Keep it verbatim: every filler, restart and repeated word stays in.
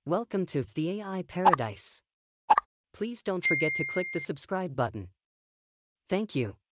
Welcome to the A I Paradise. Please don't forget to click the subscribe button. Thank you.